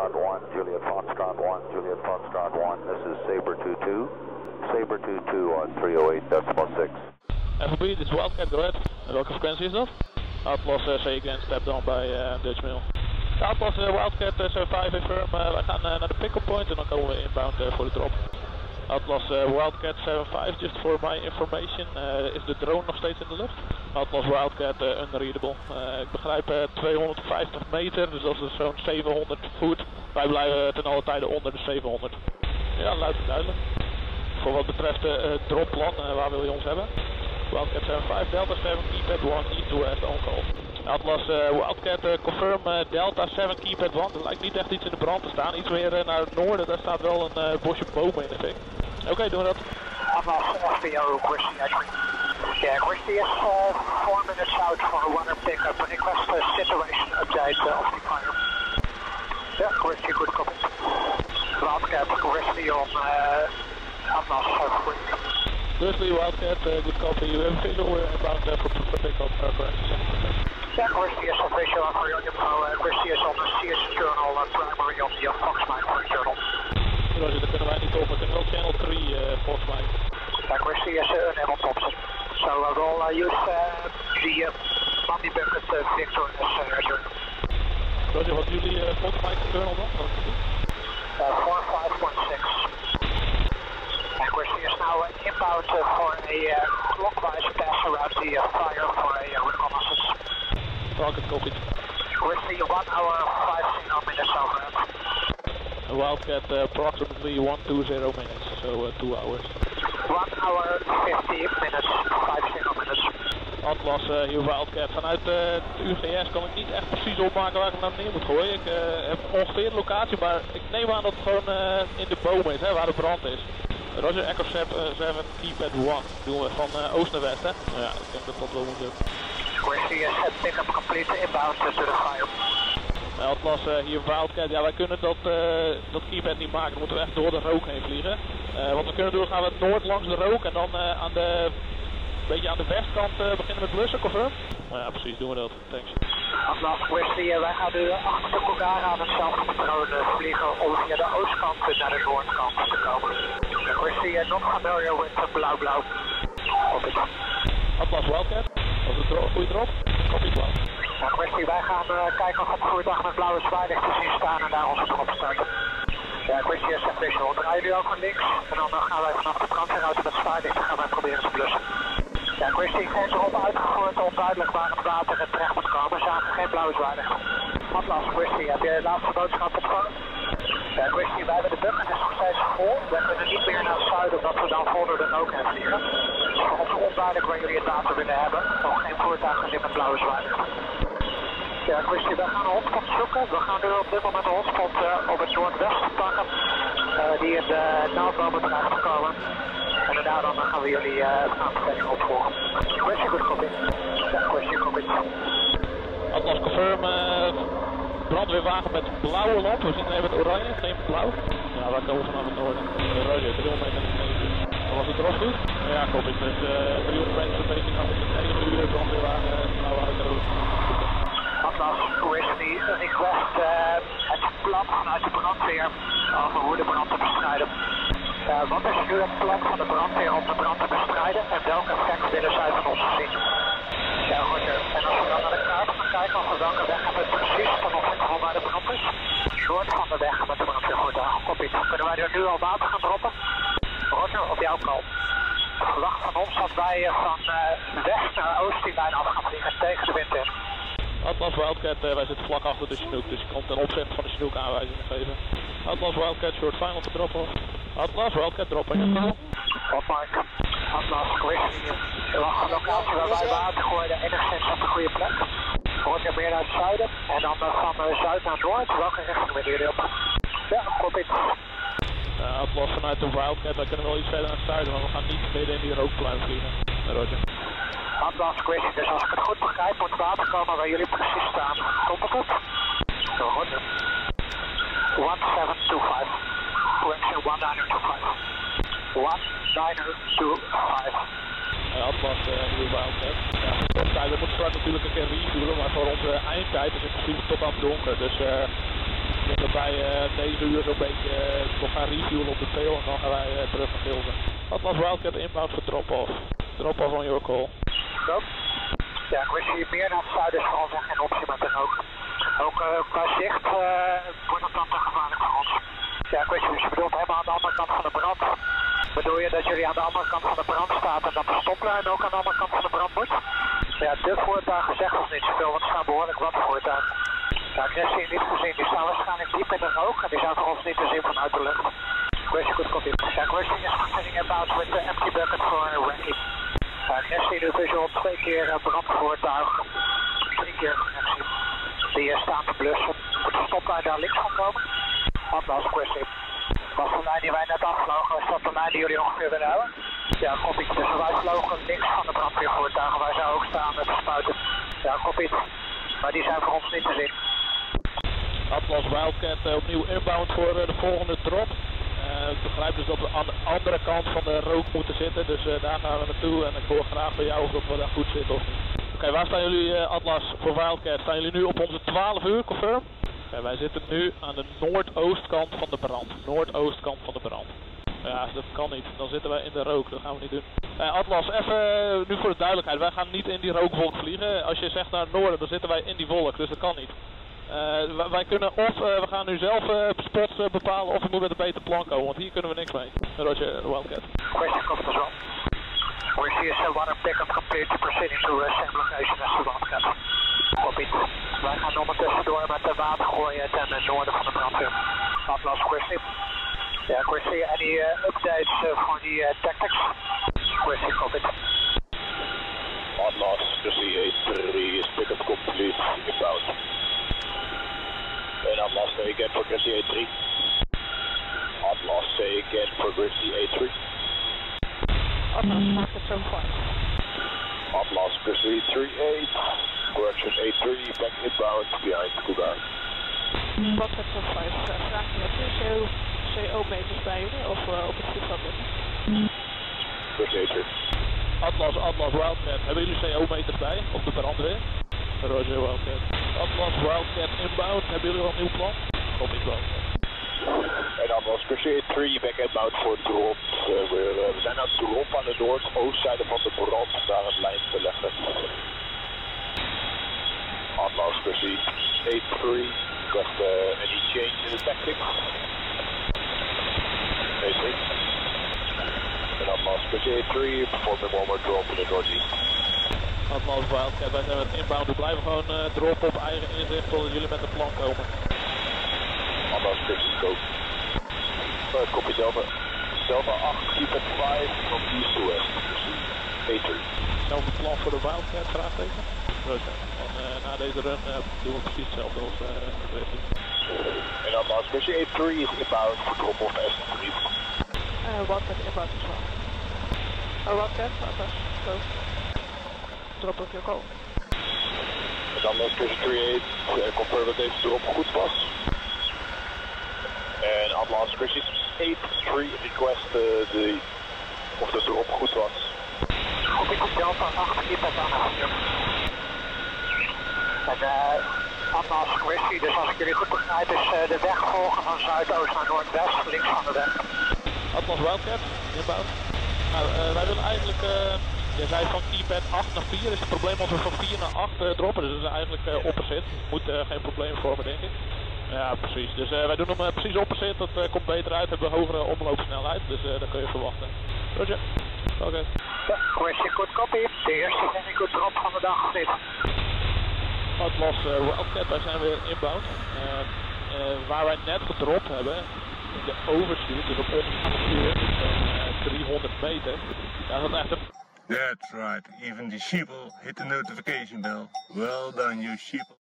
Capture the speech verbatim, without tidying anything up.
Foxtrot one, Juliet Foxtrot one, Juliet Foxtrot one, this is Sabre two two, Sabre two two on three oh eight decimal six. F B, dit is Wildcat, go ahead. En welke frequentie is dat? Outlaws uh, C again, step down bij uh, Dutch Mail. Outlaws uh, Wildcat uh, seven five affirm, uh, wij gaan uh, naar de pick-up point en dan komen we inbound uh, voor de drop. Outlaws uh, Wildcat seven five, just for my information, uh, is de drone nog steeds in de lucht? Outlaws Wildcat uh, unreadable. Uh, ik begrijp uh, tweehonderdvijftig meter, dus dat is zo'n zevenhonderd voet. Wij blijven ten alle tijde onder de zevenhonderd. Ja, luid en duidelijk. Voor wat betreft de uh, dropplan, uh, waar wil je ons hebben? Wildcat seven five, Delta seven, keypad one, east to west, on call. Atlas uh, Wildcat, uh, confirm uh, Delta seven, keypad one. Er lijkt niet echt iets in de brand te staan. Iets meer uh, naar het noorden, daar staat wel een uh, bosje bomen in de fik. Oké, okay, doen we dat. Atlas F B O, Christie, actually. Yeah, Christie is uh, four minutes out for a runner pickup. Request a situation update uh, of the fire. Yeah, Christie, good copy. Wildcat, Christie on uh, Atlas uh, Grizzly, Wildcat, uh, good copy. You have a visual uh, about uh, for, for pickup uh, correct. Yeah, Christie is on visual for your info. Uh, Christie is on the C S journal, uh, primary on the uh, Fox Micro journal. Roger, dat kunnen wij niet op. We kunnen wel channel three uh, Fox Micro. Yeah, Christie is uh, unable to option. So uh, we'll uh, use uh, the uh, Money Bucket uh, Victor in this uh, journal. Roger, wat jullie uh, Fox Micro journal dan? Wat is het? Uh, four five point six. And Christie is now uh, inbound uh, for a uh, clockwise pass around the uh, fire for a uh, reconnaissance. Target copied. Christie, one hour, five zero minutes over. A Wildcat uh, approximately one two zero minutes, so uh, two hours. one hour, fifty minutes, five zero minutes. Atlas, uh, hier Wildcat. Vanuit uh, het U G S kan ik niet echt precies opmaken waar ik hem nou neer moet gooien. Ik uh, heb ongeveer de locatie, maar ik neem aan dat het gewoon uh, in de bomen is, hè, waar de brand is. Roger, Echo seven, keypad one. Doen we van uh, oost naar west, hè? Ja, ik denk dat dat wel moet lukken. Christie is uh, pick-up complete inbound to the fire. Atlas, uh, hier Wildcat. Ja, wij kunnen dat, uh, dat keypad niet maken. Dan moeten we echt door de rook heen vliegen. Uh, wat we kunnen doen, gaan we het noord langs de rook en dan uh, aan de... Een beetje aan de westkant uh, beginnen met blussen, confirm? Nou ja, precies, doen we dat. Thanks. Atlas, Christie, uh, wij gaan nu achter de Cougar aan hetzelfde patroon uh, vliegen om via de oostkant naar de noordkant te komen. Christie, uh, not familiar with uh, blauw-blauw. Copy. Atlas, Wildcat. Was het een goede drop? Copy, blauw. Nou, Christie, wij gaan uh, kijken of het voertuig met blauwe zwaailicht te zien staan en daar onze drop starten. Ja, Christie is official. Draai jullie ook van links en dan uh, gaan wij vanaf de brandweerauto met zwaailicht gaan wij proberen te blussen. Ja, Christie heeft erop uitgevoerd onduidelijk waar het water het terecht moet komen. Ze zagen geen blauwe zwaailicht. Atlas, Christie, heb je de laatste boodschap ontvangen? Ja, Christie, wij hebben de bucket is nog steeds vol. We kunnen niet meer naar het zuiden omdat we dan vol door de rook heen vliegen. Het is voor ons onduidelijk waar jullie het water willen hebben. Nog geen voertuig gezien met blauwe zwaailicht. Ja, Christie, wij gaan een hotspot zoeken. We gaan nu op dit moment een hotspot uh, op het noordwesten pakken. Uh, die in de naaldbomen terecht te komen. En daarna dan gaan we jullie uh, aanbeveling opvolgen. Christie, goed copy. Ja, Christie, copy. Atlas, confirm. Uh, brandweerwagen met blauwe lamp. We zien even het oranje, geen blauw. Ja, wij komen vanaf het noorden. Uh, Roger, driehonderd meter naar beneden. Dan was het erop goed? Ja, copy. Dus uh, driehonderd meter een beetje gaan we met negen uur brandweerwagen blauw uit de rood. Atlas, Christie, request uh, het plan vanuit de brandweer over hoe de brand te bestrijden. Uh, wat is nu het plan van de brandweer om de brand te bestrijden en welk effect willen zij van ons zien? Ja, Roger. En als we dan naar de kaart gaan kijken, over welke weg hebben we het precies ten opzichte van waar de brand is? Noord van de weg met de brandweervoertuig. Copy. Kunnen wij er nu al water gaan droppen? Roger, op jouw call. Verwacht van ons dat wij van uh, west naar oost die lijn af gaan vliegen tegen de wind in. Atlas Wildcat, uh, wij zitten vlak achter de Chinook, dus je kan ten opzichte van de Chinook aanwijzingen geven. Atlas Wildcat, short final to drop off. Atlas Wildcat, drop in. Wat Mike? Atlas, Christie. Er was een locatie waar wij water gooiden, enigszins op de goede plek. Roger, meer naar het zuiden en dan uh, van uh, zuid naar noord. Welke richting willen jullie op? Ja, copy. Uh, Atlas vanuit de Wildcat, wij kunnen wel iets verder naar het zuiden, maar we gaan niet midden in die rookpluim vliegen. Roger. Atlas, Christie, dus als ik het goed begrijp, moet water komen waar jullie precies staan. Komt het op? Zo, Roger. one seven two five. Correction, one nine two five. one nine two five. Uh, Atlas, uh, hier Wildcat. Ja, we moeten straks natuurlijk een keer refuelen, maar voor onze eindtijd is het in principe tot aan het donker, dus uh, Ik denk dat wij uh, negen uur zo'n beetje uh, nog gaan refuelen op de tail en dan gaan wij uh, terug naar Gilsen. Atlas Wildcat inbound voor drop-off. Drop-off on your call. Go. Ja, ik wist hier meer naar het zuiden is voor ons en geen optie met de rook. Ook uh, qua zicht uh, wordt het dan te gevaarlijk voor ons. Ja, ik wist, dus je bedoelt helemaal aan de andere kant van de brand. Bedoel je dat jullie aan de andere kant van de brand staat en dat de stoplijn ook aan de andere kant van de brand wordt? Ja, dit voertuigen zegt ons niet zoveel, want er staan behoorlijk wat voertuigen. Ja, ik heb ze niet gezien, die staan waarschijnlijk diep in de rook en die zijn voor ons niet te zien vanuit de lucht. Question good copy. Ja, question is continuing about with the empty bucket for Ranky. Ja, ik zie nu visual twee keer uh, brandvoertuig, drie keer connectie. Die uh, staan te blussen. Moet de stoplijn daar links van komen? Atlas question. Was de lijn die wij net afvlogen, is dat de lijn die jullie ongeveer willen houden? Ja, copy. Dus wij vlogen links van de brandweervoertuigen, wij zouden ook staan met de spuiten. Ja, copy. Maar die zijn voor ons niet te zien. Atlas Wildcat uh, opnieuw inbound voor uh, de volgende drop. Uh, ik begrijp dus dat we aan de andere kant van de rook moeten zitten, dus uh, daar gaan we naartoe en ik hoor graag bij jou of we daar goed zitten of niet. Oké, okay, waar staan jullie uh, Atlas voor Wildcat? Staan jullie nu op onze twaalf uur, confirm? Oké, okay, wij zitten nu aan de noordoostkant van de brand. Noordoostkant van de brand. Ja, dat kan niet. Dan zitten wij in de rook, dat gaan we niet doen. Uh, Atlas, even uh, nu voor de duidelijkheid, wij gaan niet in die rookwolk vliegen. Als je zegt naar het noorden, dan zitten wij in die wolk, dus dat kan niet. Uh, wij kunnen of uh, we gaan nu zelf uh, spots uh, bepalen of we moeten met een beter plan komen, want hier kunnen we niks mee. Roger, Wildcat. Question comes as well. We see a water pickup complete to proceeding to uh, same location as the Wildcat. Copy. Wij gaan ondertussen door met de water gooien ten uh, noorden van de brandweer. Atlas, question. Ja, question, any uh, updates uh, voor die uh, tactics? Question, copy. Atlas, the C A three is pickup complete, inbound. And Atlas, say again for Gracie A three. Atlas, say again for Gracie A three. Atlas, mark it so far. Atlas, Gracie three eight. Correction A three, back inbound, behind Cougar. Wat met zo'n vijf? Vraag je net C O meters bij jullie of uh, op het voetveld zitten? Gracie A three. Atlas, Atlas, Wildcat. Hebben jullie C O meters bij op de brandweer? Roger, Wildcat. Atlas, Wildcat inbound. Hebben jullie al een nieuw plan? Kom ik wel. En Atlas, Gracie A three, back inbound voor drop. Uh, we, uh, we zijn aan het drop aan de noordoostzijde van de brand, daar een lijn te leggen. Atlas, Gracie A three, request uh, any change in the tactics? A three. En Atlas, Gracie A three, performing one more drop in the northeast. Atlas Wildcat, wij zijn met inbound, we blijven gewoon uh, droppen op eigen inzicht totdat jullie met een plan komen. Atlas, Gracie, go. Uh, copy Delta. Delta acht, keep at vijf from east to west. A three. Hetzelfde plan voor de Wildcat, vraagteken? Roger. En uh, na deze run uh, doen we precies hetzelfde als uh, de En Atlas, Gracie A three is inbound voor drop-off S three. Uh, Wildcat inbound as well. Oh, Wildcat, Atlas, go. Drop op je call. En dan Gracie three eight, uh, confirm dat deze drop goed was. En Atlas, Gracie eight three request uh, de, of de drop goed was. Copy, Delta acht, keep it aan. En uh, Atlas, Gracie, dus als ik jullie goed begrijp is uh, de weg volgen van zuidoost naar noordwest, links van de weg. Atlas Wildcat, inbound. Nou, uh, wij willen eigenlijk, uh, je zei van keypad acht naar vier, is het probleem als we van vier naar acht uh, droppen, dus dat is eigenlijk uh, opposite. Moet uh, geen probleem vormen, denk ik. Ja, precies. Dus uh, wij doen hem uh, precies opposite, dat uh, komt beter uit, hebben we hogere omloopsnelheid, dus uh, dat kun je verwachten. Roger. Oké. Okay. Ja, question good copy. De eerste very good drop van de dag of niet? Atlas uh, Wildcat, wij zijn weer inbound. Uh, uh, waar wij net gedropt hebben, in de overshoot, dus op ongeveer uh, driehonderd meter. Ja, dat is echt een... That's right. Even the sheeple hit the notification bell. Well done, you sheeple.